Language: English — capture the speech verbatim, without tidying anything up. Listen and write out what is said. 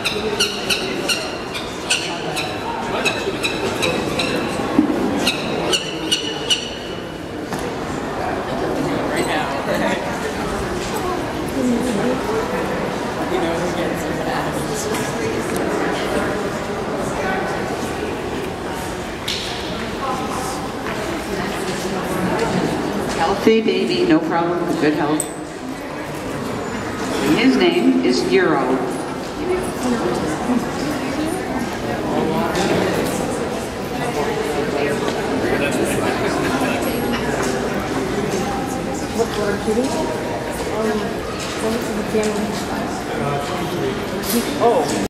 Healthy baby, no problem, good health. And his name is Euro. What for shooting? Um, what was the camera? Oh.